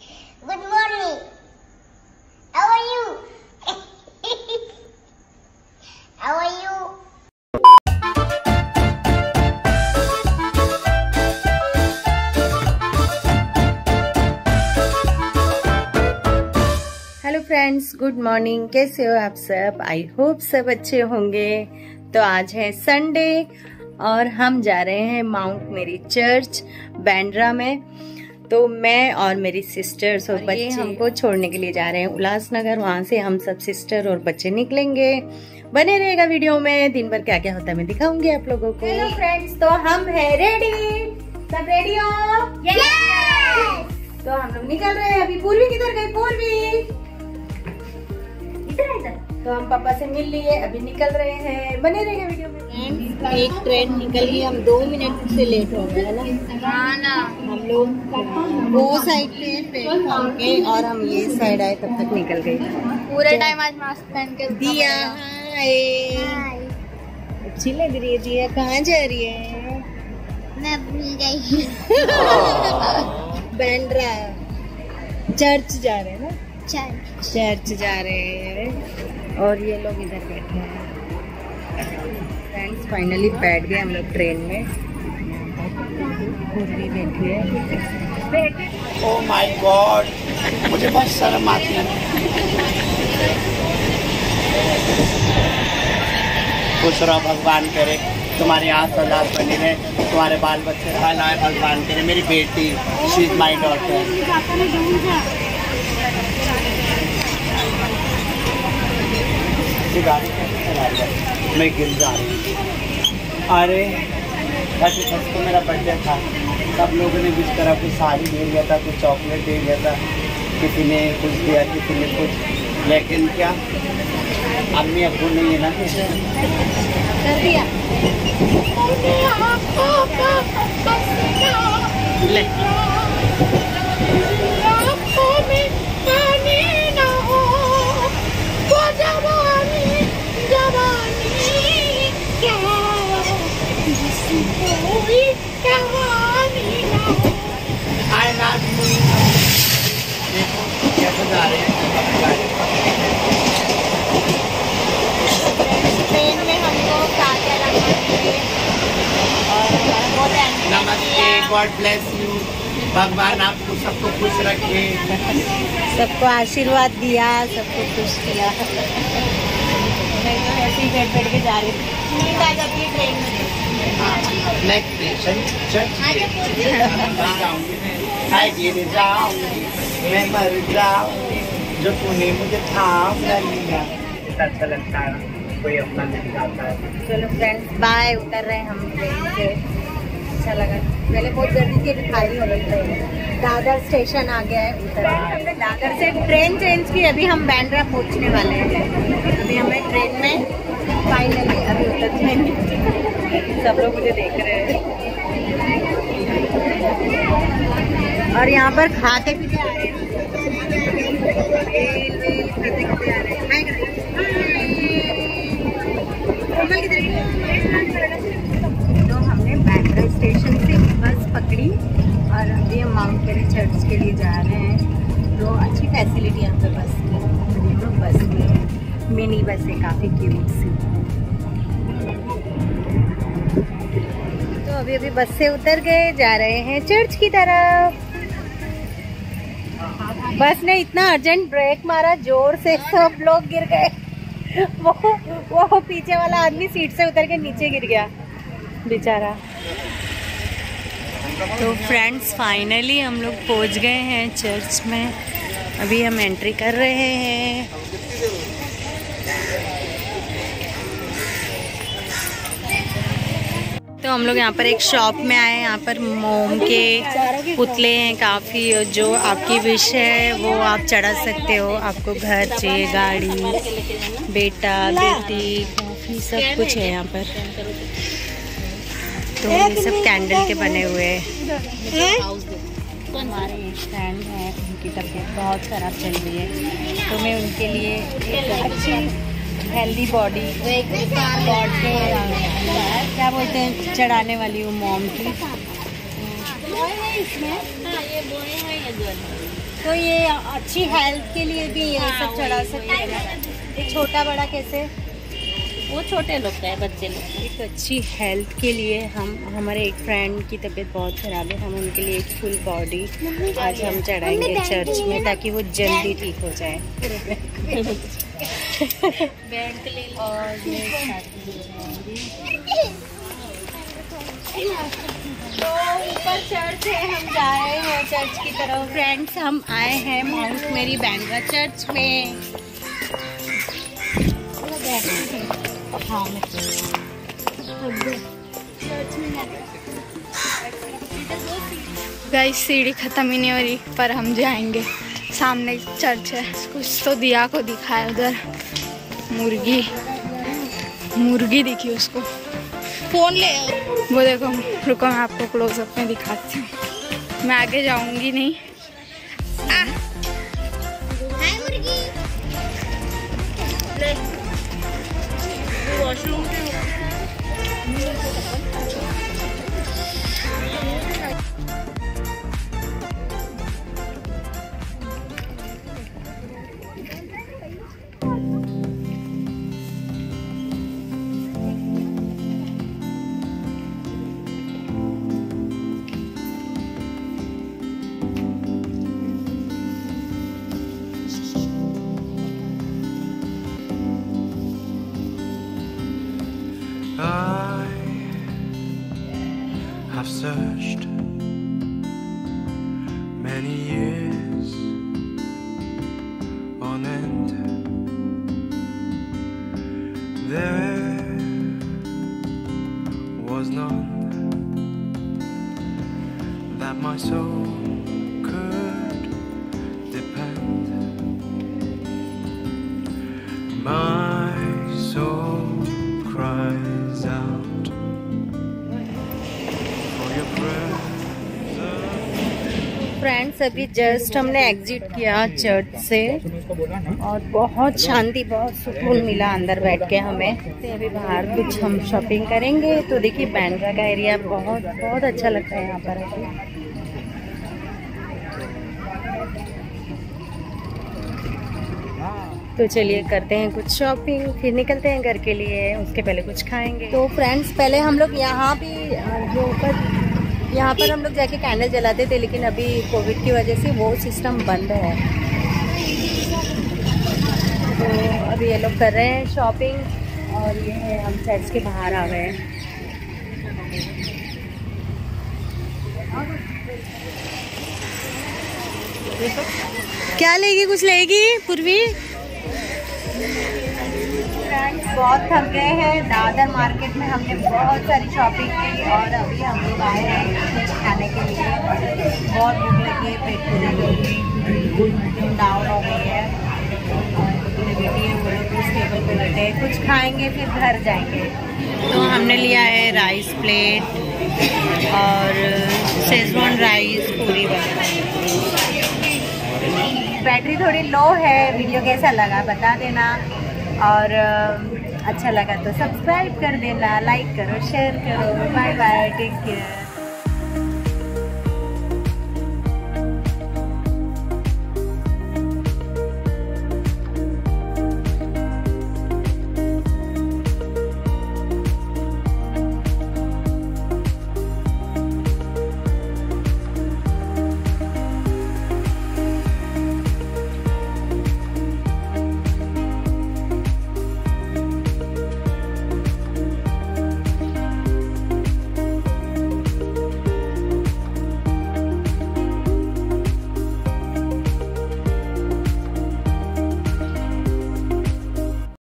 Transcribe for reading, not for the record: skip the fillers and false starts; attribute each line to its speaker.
Speaker 1: Good morning. How are you? How are you?
Speaker 2: Hello friends, good morning. कैसे हो आप सब? आई होप सब अच्छे होंगे। तो आज है संडे और हम जा रहे हैं माउंट मेरी चर्च बैंड्रा में। तो मैं और मेरी सिस्टर्स और बच्चे हमको छोड़ने के लिए जा रहे हैं उल्लासनगर। वहाँ से हम सब सिस्टर और बच्चे निकलेंगे। बने रहेगा वीडियो में, दिन भर क्या क्या होता है मैं दिखाऊंगी आप लोगों को। हेलो फ्रेंड्स, तो हम है रेडी। सब रेडी हो?
Speaker 1: Yes.
Speaker 2: तो हम लोग निकल रहे हैं। अभी पूर्वी किधर गई? पूर्वी तो हम पापा से मिल लिए, अभी निकल रहे हैं। बने रहेंगे वीडियो में। एक ट्रेन निकल गई, हम 2 मिनट से लेट हो गए ना।
Speaker 1: हाँ ना।
Speaker 2: हम लोग वो साइड पे प्लेटफॉर्म के और हम ये साइड आए, तब तक निकल गए।
Speaker 1: पूरे टाइम आज मास्क पहन के
Speaker 2: दिया अच्छी लग रही है। दिया कहाँ जा रही है?
Speaker 1: मैं भूल गई।
Speaker 2: बैंड्रा चर्च जा रहे हैं ना। चर्च जा रहे हैं और ये लोग इधर बैठे हैं। फ्रेंड्स फाइनली बैठ गए हम लोग ट्रेन में। पूर्वी देखिए।
Speaker 3: ओह माय गॉड, मुझे बहुत शर्म आती है। खुश रहो, भगवान करे तुम्हारे आस औलाद बने रहे, तुम्हारे बाल बच्चे लाए, भगवान करे। मेरी बेटी, शी इज माई डॉटर। गाड़ी मैं गिर जा रही हूँ। अरे फर्स्ट को मेरा बर्थडे था, सब लोगों ने जिस तरह कुछ साड़ी दे दिया था, कुछ चॉकलेट दे दिया था, किसी ने कुछ दिया, किसी ने कुछ। लेकिन क्या अम्मी अब्बू नहीं है ना,
Speaker 2: कर दिया।
Speaker 3: कैसे जा रहे हैं
Speaker 1: ट्रेन में हमको क्या
Speaker 3: नमस्ते, गॉड ब्लेस यू। भगवान आपको सबको खुश रखे,
Speaker 2: सबको आशीर्वाद दिया, सबको खुश किया। मैं तो ऐसे ही बैठ बैठ के जा रही थी, नींद आ जाती है ट्रेन में।
Speaker 3: नेक्स्ट स्टेशन चर्च जाऊंगी, मैं मर जाऊंगी, जो तूने मुझे थाम लिया। अच्छा लगता है कोई अपना मिल जाता है।
Speaker 2: चलो फ्रेंड्स बाय। उतर रहे हैं हम ट्रेन से। अच्छा लगा। पहले बहुत गर्दी थी, अभी खाली हो गई ट्रेन। दादर स्टेशन आ गया है। उतर हमने दादर से ट्रेन चेंज की, अभी हम बैंड्रा पहुंचने वाले हैं। अभी हमें ट्रेन में फाइनली अभी उतर जाएंगे। सब लोग मुझे देख रहे हैं और यहाँ पर खाते पीते आ रहे हैं। तो हमने बैंड्रा स्टेशन से बस पकड़ी और अभी हम माउंट मेरी चर्च के लिए जा रहे हैं। तो अच्छी फैसिलिटी यहाँ पर बस की। तो बस में मिनी बस है, काफ़ी क्यूट सी। तो अभी बस से उतर गए, जा रहे हैं चर्च की तरफ। बस ने इतना अर्जेंट ब्रेक मारा जोर से, सब लोग गिर गए। वो पीछे वाला आदमी सीट से उतर के नीचे गिर गया बेचारा। तो फ्रेंड्स फाइनली हम लोग पहुंच गए हैं चर्च में। अभी हम एंट्री कर रहे हैं। तो हम लोग यहाँ पर एक शॉप में आए। यहाँ पर मोम के पुतले हैं काफ़ी, और जो आपकी विश है वो आप चढ़ा सकते हो। आपको घर चाहिए, गाड़ी, बेटा बेटी, काफ़ी सब कुछ है यहाँ पर। तो ये सब कैंडल के बने हुए हैं। हमारे फ्रेंड हैं, उनकी तबीयत बहुत ख़राब चल रही है, तो मैं उनके लिए एक अच्छी हेल्दी बॉडी गॉड के क्या बोलते हैं चढ़ाने वाली हूँ मोम की। तो ये अच्छी हेल्थ के लिए भी ये सब चढ़ा सकते हैं। ये छोटा बड़ा कैसे?
Speaker 4: वो छोटे लोग का है, बच्चे लोग।
Speaker 2: एक अच्छी हेल्थ के लिए हमारे एक फ्रेंड की तबीयत बहुत ख़राब है, हम उनके लिए एक फुल बॉडी आज हम चढ़ाएंगे चर्च में ताकि वो जल्दी ठीक हो जाए।
Speaker 4: बैंक ले लो।
Speaker 2: और तो ऊपर चर्च है, हम जा रहे हैं चर्च की तरफ। फ्रेंड्स, हम आए हैं माउंट मेरी बांद्रा चर्च में। हाँ,
Speaker 5: गाइस सीढ़ी खत्म ही नहीं हो रही, पर हम जाएंगे। सामने चर्च है, कुछ तो दिया को दिखा है उधर। मुर्गी दिखी उसको। फोन ले वो देखो। रुको मैं आपको क्लोजअप में दिखाती हूँ। मैं आगे जाऊंगी नहीं।
Speaker 1: हाय मुर्गी।
Speaker 4: वॉशरूम के
Speaker 6: I've searched many years on end. There was none that my soul could depend. My soul cries out.
Speaker 2: Friends, अभी जस्ट हमने एग्जिट किया चर्च से और बहुत शांति, बहुत सुकून मिला अंदर बैठ के हमें। तो अभी बाहर कुछ हम शॉपिंग करेंगे। तो देखिए बांद्रा का एरिया बहुत बहुत अच्छा लगता है यहाँ पर। तो चलिए करते हैं कुछ शॉपिंग, फिर निकलते हैं घर के लिए। उसके पहले कुछ खाएंगे। तो फ्रेंड्स, पहले हम लोग यहाँ भी जो ऊपर यहाँ पर हम लोग जाके कैंडल जलाते थे, लेकिन अभी कोविड की वजह से वो सिस्टम बंद है। तो अभी ये लोग कर रहे हैं शॉपिंग और ये है हम चर्च के बाहर आ गए। क्या लेगी? कुछ लेगी पूर्वी? फ्रेंड्स, बहुत थक गए हैं। दादर मार्केट में हमने बहुत सारी शॉपिंग की और अभी हम लोग आए हैं कुछ खाने के लिए। बहुत भूख लगी है, पेट पूरी डाउन हो गई है। और बेटी है वो लोग उस टेबल पे बैठे हैं, कुछ खाएंगे फिर घर जाएंगे। तो हमने लिया है राइस प्लेट और शेजवान राइस पूरी बना। बैटरी थोड़ी लो है। वीडियो कैसा लगा बता देना और अच्छा लगा तो सब्सक्राइब कर देना, लाइक करो, शेयर करो। Bye bye, take care.